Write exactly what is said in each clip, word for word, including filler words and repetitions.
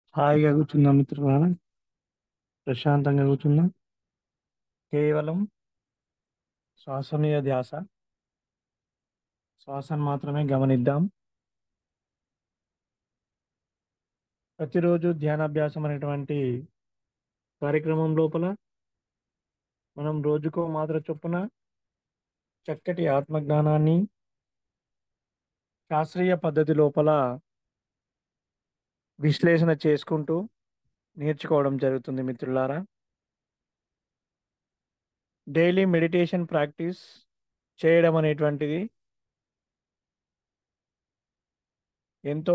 హాయిగా కూర్చుందాం మిత్రులారా. ప్రశాంతంగా కూర్చుందాం. కేవలం శ్వాస మీద ధ్యాస. శ్వాసను మాత్రమే గమనిద్దాం. ప్రతిరోజు ధ్యానాభ్యాసం అనేటువంటి కార్యక్రమం లోపల మనం రోజుకో మాత్ర చొప్పున చక్కటి ఆత్మజ్ఞానాన్ని శాస్త్రీయ పద్ధతి లోపల విశ్లేషణ చేసుకుంటూ నేర్చుకోవడం జరుగుతుంది మిత్రులారా. డైలీ మెడిటేషన్ ప్రాక్టీస్ చేయడం అనేటువంటిది ఎంతో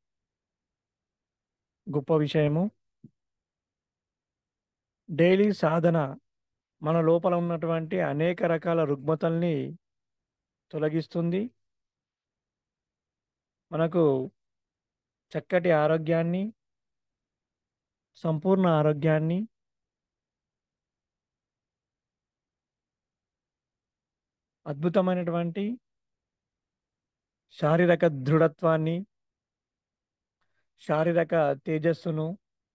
గొప్ప విషయము. డైలీ సాధన మన లోపల ఉన్నటువంటి అనేక రకాల రుగ్మతల్ని తొలగిస్తుంది. మనకు చక్కటి ఆరోగ్యాన్ని, సంపూర్ణ ఆరోగ్యాన్ని, అద్భుతమైనటువంటి శారీరక దృఢత్వాన్ని, శారీరక తేజస్సును,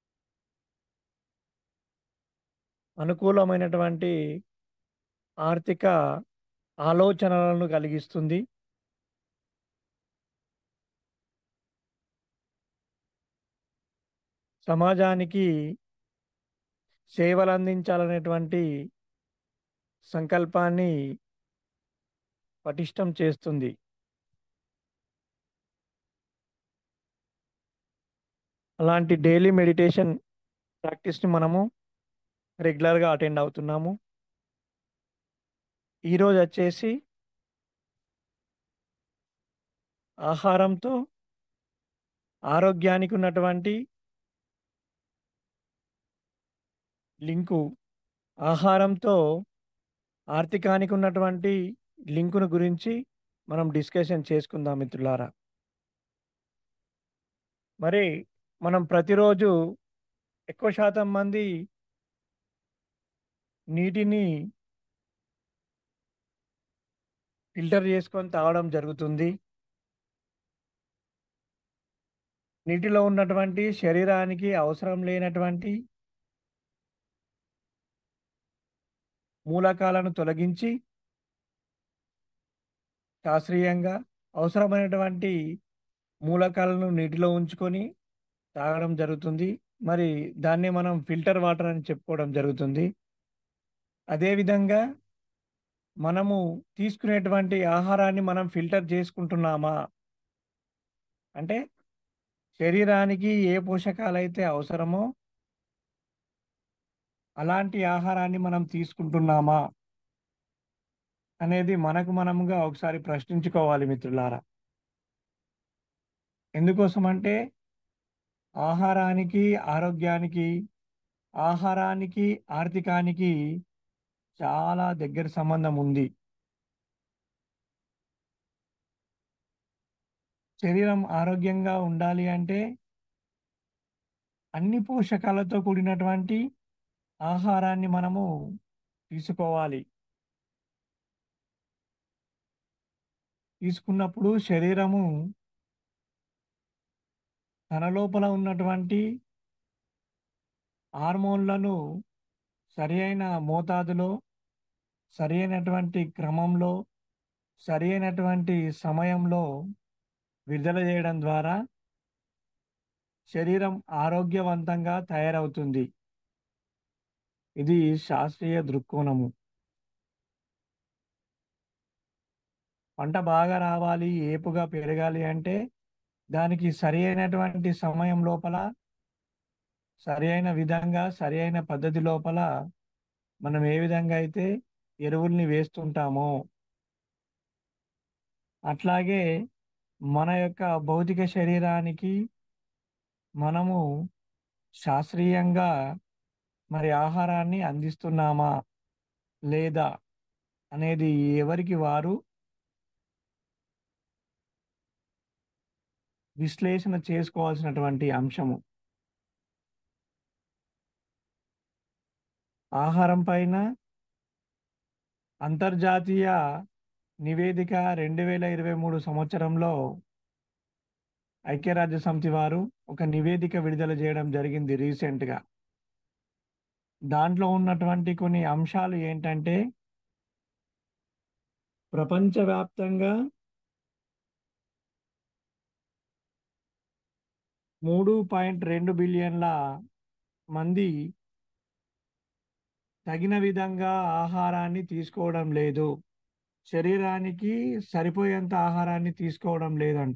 అనుకూలమైనటువంటి ఆర్థిక ఆలోచనలను కలిగిస్తుంది. సమాజానికి సేవలు అందించాలనేటువంటి సంకల్పాన్ని పటిష్టం చేస్తుంది. అలాంటి డైలీ మెడిటేషన్ ప్రాక్టీస్ని మనము రెగ్యులర్గా అటెండ్ అవుతున్నాము. ఈరోజు వచ్చేసి ఆహారంతో ఆరోగ్యానికి ఉన్నటువంటి లింకు, ఆహారంతో ఆర్థికానికి ఉన్నటువంటి లింకును గురించి మనం డిస్కషన్ చేసుకుందాం మిత్రులారా. మరి మనం ప్రతిరోజు ఎక్కువ శాతం మంది నీటిని ఫిల్టర్ చేసుకొని తాగడం జరుగుతుంది. నీటిలో ఉన్నటువంటి శరీరానికి అవసరం లేనటువంటి మూలకాలను తొలగించి శాస్త్రీయంగా అవసరమైనటువంటి మూలకాలను నీటిలో ఉంచుకొని తాగడం జరుగుతుంది. మరి దాన్ని మనం ఫిల్టర్ వాటర్ అని చెప్పుకోవడం జరుగుతుంది. అదేవిధంగా మనము తీసుకునేటువంటి ఆహారాన్ని మనం ఫిల్టర్ చేసుకుంటున్నామా అంటే శరీరానికి ఏ పోషకాలైతే అవసరమో అలాంటి ఆహారాన్ని మనం తీసుకుంటున్నామా అనేది మనకు మనముగా ఒకసారి ప్రశ్నించుకోవాలి మిత్రులారా. ఎందుకోసం అంటే ఆహారానికి ఆరోగ్యానికి, ఆహారానికి ఆర్థికానికి చాలా దగ్గర సంబంధం ఉంది. శరీరం ఆరోగ్యంగా ఉండాలి అంటే అన్ని పోషకాలతో కూడినటువంటి ఆహారాన్ని మనము తీసుకోవాలి. తీసుకున్నప్పుడు శరీరము తన లోపల ఉన్నటువంటి హార్మోన్లను సరి అయిన మోతాదులో, సరి అయినటువంటి క్రమంలో, సరి అయినటువంటి సమయంలో విడుదల చేయడం ద్వారా శరీరం ఆరోగ్యవంతంగా తయారవుతుంది. ఇది శాస్త్రీయ దృక్కోణము. పంట బాగా రావాలి, ఏపుగా పెరగాలి అంటే దానికి సరి అయినటువంటి సమయం లోపల, సరి అయిన విధంగా, సరి అయిన పద్ధతి లోపల మనం ఏ విధంగా అయితే ఎరువుల్ని వేస్తుంటామో అట్లాగే మన యొక్క భౌతిక శరీరానికి మనము శాస్త్రీయంగా మరి ఆహారాన్ని అందిస్తున్నామా లేదా అనేది ఎవరికి వారు విశ్లేషణ చేసుకోవాల్సినటువంటి అంశము. ఆహారం పైన అంతర్జాతీయ నివేదిక రెండు వేల ఇరవై మూడు సంవత్సరంలో ఐక్యరాజ్య సమితి వారు ఒక నివేదిక విడుదల చేయడం జరిగింది రీసెంట్గా. దాంట్లో ఉన్నటువంటి కొన్ని అంశాలు ఏంటంటే, ప్రపంచవ్యాప్తంగా మూడు పాయింట్ రెండు బిలియన్ల మంది తగిన విధంగా ఆహారాన్ని తీసుకోవడం లేదు. శరీరానికి సరిపోయేంత ఆహారాన్ని తీసుకోవడం లేదంట.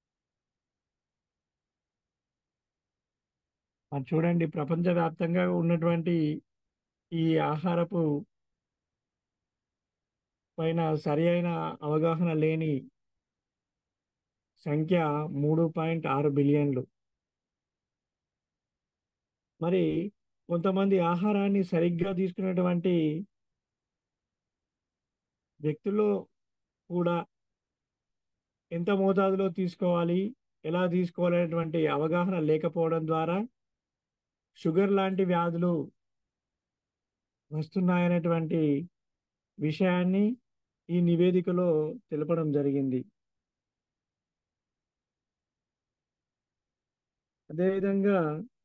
మరి చూడండి, ప్రపంచవ్యాప్తంగా ఉన్నటువంటి ఈ ఆహారపు పైన సరి అయిన అవగాహన లేని సంఖ్య మూడు పాయింట్ ఆరు బిలియన్లు. మరి కొంతమంది ఆహారాన్ని సరిగ్గా తీసుకునేటువంటి వ్యక్తుల్లో కూడా ఎంత మోతాదులో తీసుకోవాలి, ఎలా తీసుకోవాలనేటువంటి అవగాహన లేకపోవడం ద్వారా షుగర్ లాంటి వ్యాధులు వస్తున్నాయనేటువంటి విషయాన్ని ఈ నివేదికలో తెలపడం జరిగింది. అదేవిధంగా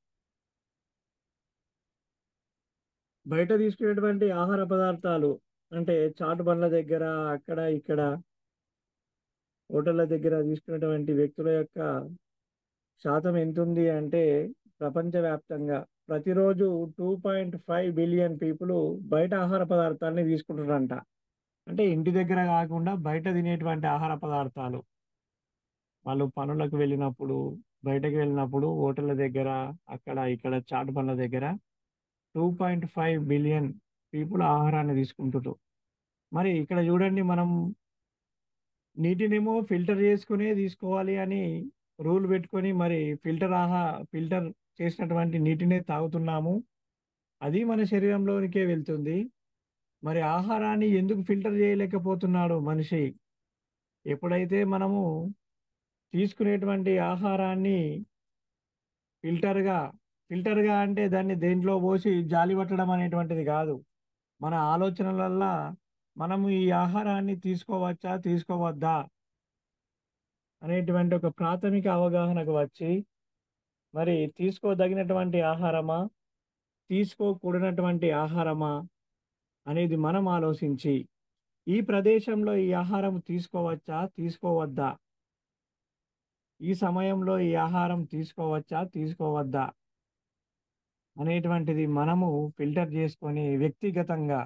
బయట తీసుకునేటువంటి ఆహార పదార్థాలు అంటే చాట్ బండ్ల దగ్గర, అక్కడ ఇక్కడ హోటళ్ళ దగ్గర తీసుకునేటువంటి వ్యక్తుల యొక్క శాతం ఎంతుంది అంటే, ప్రపంచవ్యాప్తంగా ప్రతిరోజు two point five billion people బయట ఆహార పదార్థాలని తీసుకుంటారంట. అంటే ఇంటి దగ్గర కాకుండా బయట తినేటువంటి ఆహార పదార్థాలు. వాళ్ళు పనులకు వెళ్ళినప్పుడు, బయటకు వెళ్ళినప్పుడు హోటళ్ళ దగ్గర, అక్కడ ఇక్కడ చాట్ బండ్ల దగ్గర two point five billion people ఆహారాన్ని తీసుకుంటున్నారు. మరి ఇక్కడ చూడండి, మనం నీటినేమో ఫిల్టర్ చేసుకునే తీసుకోవాలి అని రూల్ పెట్టుకొని మరి ఫిల్టర్ ఆహా ఫిల్టర్ చేసినటువంటి నీటినే తాగుతున్నాము. అది మన శరీరంలోనికే వెళ్తుంది. మరి ఆహారాన్ని ఎందుకు ఫిల్టర్ చేయలేకపోతున్నాడు మనిషి? ఎప్పుడైతే మనము తీసుకునేటువంటి ఆహారాన్ని ఫిల్టర్గా ఫిల్టర్గా అంటే దాన్ని దేంట్లో పోసి జాలి పట్టడం అనేటువంటిది కాదు. మన ఆలోచనలల్లా మనము ఈ ఆహారాన్ని తీసుకోవచ్చా, తీసుకోవద్దా అనేటువంటి ఒక ప్రాథమిక అవగాహనకు వచ్చి, మరి తీసుకోదగినటువంటి ఆహారమా, తీసుకోకూడనటువంటి ఆహారమా అనేది మనం ఆలోచించి, ఈ ప్రదేశంలో ఈ ఆహారం తీసుకోవచ్చా, తీసుకోవద్దా, ఈ సమయంలో ఈ ఆహారం తీసుకోవచ్చా, తీసుకోవద్దా అనేటువంటిది మనము ఫిల్టర్ చేసుకొని వ్యక్తిగతంగా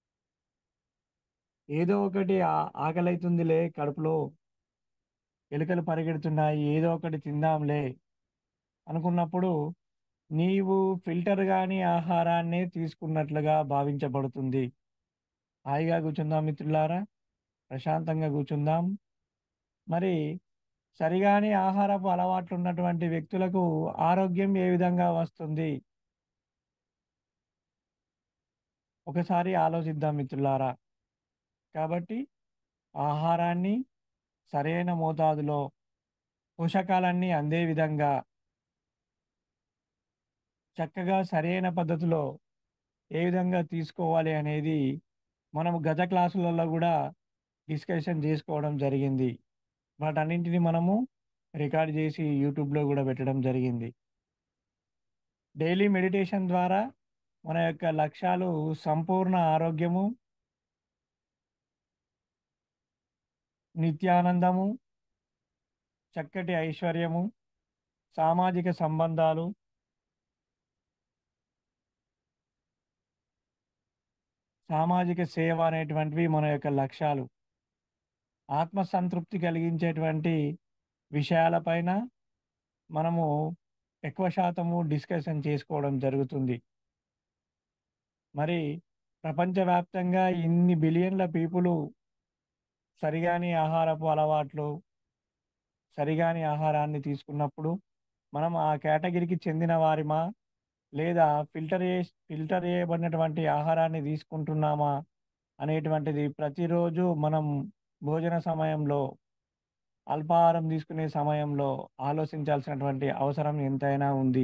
ఏదో ఒకటి ఆ- ఆకలైతుందిలే, కడుపులో ఎలుకలు పరిగెడుతున్నాయి, ఏదో ఒకటి తిందాంలే అనుకున్నప్పుడు నీవు ఫిల్టర్ కాని ఆహారాన్ని తీసుకున్నట్లుగా భావించబడుతుంది. హాయిగా కూర్చుందాం మిత్రులారా, ప్రశాంతంగా కూర్చుందాం. మరి సరిగాని ఆహారపు అలవాట్లు ఉన్నటువంటి వ్యక్తులకు ఆరోగ్యం ఏ విధంగా వస్తుంది? ఒకసారి ఆలోచిద్దాం మిత్రులారా. కాబట్టి ఆహారాన్ని సరైన మోతాదులో, పోషకాలన్నీ అందే విధంగా చక్కగా సరైన పద్ధతిలో ఏ విధంగా తీసుకోవాలి అనేది మనము గత క్లాసులలో కూడా డిస్కషన్ చేసుకోవడం జరిగింది. వాటన్నింటిని మనము రికార్డ్ చేసి యూట్యూబ్లో కూడా పెట్టడం జరిగింది. డైలీ మెడిటేషన్ ద్వారా మన యొక్క లక్ష్యాలు సంపూర్ణ ఆరోగ్యము, నిత్యానందము, చక్కటి ఐశ్వర్యము, సామాజిక సంబంధాలు, సామాజిక సేవ అనేటువంటివి మన యొక్క లక్ష్యాలు. ఆత్మసంతృప్తి కలిగించేటువంటి విషయాలపైన మనము ఎక్కువ శాతము డిస్కషన్ చేసుకోవడం జరుగుతుంది. మరి ప్రపంచవ్యాప్తంగా ఇన్ని బిలియన్ల పీపుల్ సరిగాని ఆహారపు అలవాట్లు, సరిగాని ఆహారాన్ని తీసుకున్నప్పుడు మనం ఆ కేటగిరీకి చెందిన వారిమా, లేదా ఫిల్టర్ చే ఫిల్టర్ చేయబడినటువంటి ఆహారాన్ని తీసుకుంటున్నామా అనేటువంటిది ప్రతిరోజు మనం భోజన సమయంలో, అల్పాహారం తీసుకునే సమయంలో ఆలోచించాల్సినటువంటి అవసరం ఎంతైనా ఉంది.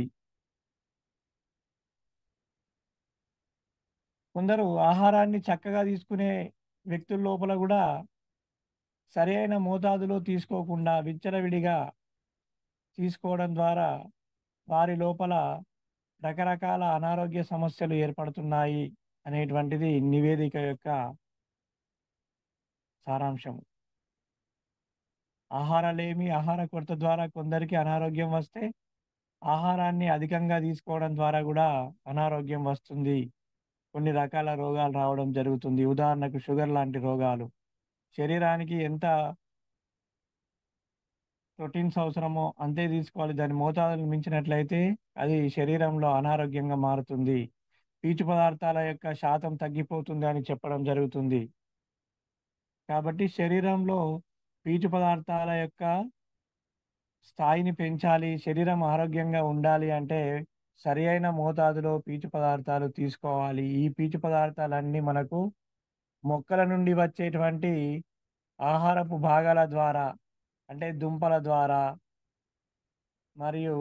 కొందరు ఆహారాన్ని చక్కగా తీసుకునే వ్యక్తుల లోపల కూడా సరైన మోతాదులో తీసుకోకుండా విచ్చలవిడిగా తీసుకోవడం ద్వారా వారి లోపల రకరకాల అనారోగ్య సమస్యలు ఏర్పడుతున్నాయి అనేటువంటిది నివేదిక యొక్క సారాంశం. ఆహారలేమి, ఆహార కొరత ద్వారా కొందరికి అనారోగ్యం వస్తే, ఆహారాన్ని అధికంగా తీసుకోవడం ద్వారా కూడా అనారోగ్యం వస్తుంది. కొన్ని రకాల రోగాలు రావడం జరుగుతుంది. ఉదాహరణకు షుగర్ లాంటి రోగాలు. శరీరానికి ఎంత ప్రోటీన్స్ అవసరమో అంతే తీసుకోవాలి. దాని మోతాదుని మించినట్లయితే అది శరీరంలో అనారోగ్యంగా మారుతుంది. పీచు పదార్థాల యొక్క శాతం తగ్గిపోతుంది అని చెప్పడం జరుగుతుంది. కాబట్టి శరీరంలో పీచు పదార్థాల యొక్క స్థాయిని పెంచాలి, శరీరం ఆరోగ్యంగా ఉండాలి అంటే సరి అయిన మోతాదులో పీచు పదార్థాలు తీసుకోవాలి. ఈ పీచు పదార్థాలన్నీ మనకు మొక్కల నుండి వచ్చేటువంటి ఆహారపు భాగాల ద్వారా, అంటే దుంపల ద్వారా మరియు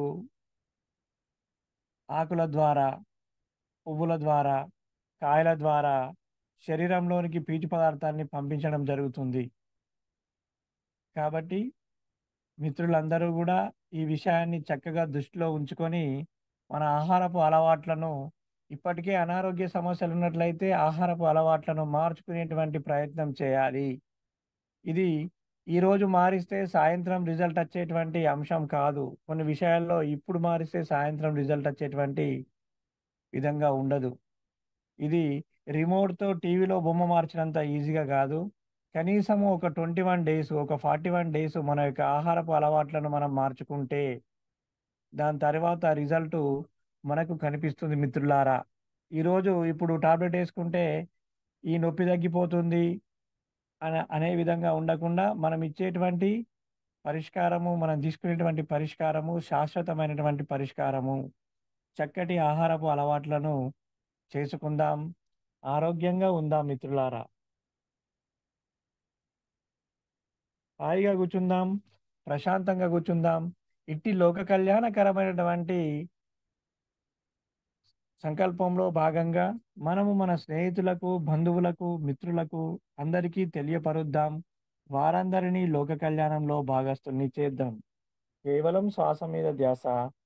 ఆకుల ద్వారా, పువ్వుల ద్వారా, కాయల ద్వారా శరీరంలోనికి పీచు పదార్థాన్ని పంపించడం జరుగుతుంది. కాబట్టి మిత్రులందరూ కూడా ఈ విషయాన్ని చక్కగా దృష్టిలో ఉంచుకొని మన ఆహారపు అలవాట్లను, ఇప్పటికే అనారోగ్య సమస్యలు ఉన్నట్లయితే ఆహారపు అలవాట్లను మార్చుకునేటువంటి ప్రయత్నం చేయాలి. ఇది ఈరోజు మారిస్తే సాయంత్రం రిజల్ట్ వచ్చేటువంటి అంశం కాదు. కొన్ని విషయాల్లో ఇప్పుడు మారిస్తే సాయంత్రం రిజల్ట్ వచ్చేటువంటి విధంగా ఉండదు. ఇది రిమోట్‌తో టీవీలో బొమ్మ మార్చినంత ఈజీగా కాదు. కనీసం ఒక ఇరవై ఒకటి డేస్, ఒక నలభై ఒకటి డేస్ మన యొక్క ఆహారపు అలవాట్లను మనం మార్చుకుంటే, దాని తర్వాత రిజల్టు మనకు కనిపిస్తుంది మిత్రులారా. ఈరోజు ఇప్పుడు టాబ్లెట్ యేసుకుంటే ఈ నొప్పి తగ్గిపోతుంది అన అనే విధంగా ఉండకుండా మనం ఇచ్చేటువంటి పరిష్కారము, మనం తీసుకునేటువంటి పరిష్కారము శాశ్వతమైనటువంటి పరిష్కారము. చక్కటి ఆహారపు అలవాట్లను చేసుకుందాం. ఆరోగ్యంగా ఉందాం మిత్రులారా. హాయిగా కూర్చుందాం, ప్రశాంతంగా కూర్చుందాం. ఇట్టి లోక కళ్యాణకరమైనటువంటి సంకల్పంలో భాగంగా మనము మన స్నేహితులకు, బంధువులకు, మిత్రులకు అందరికీ తెలియపరుద్దాం. వారందరినీ లోక కళ్యాణంలో భాగస్తుల్ని చేద్దాం. కేవలం శ్వాస మీద ధ్యాస.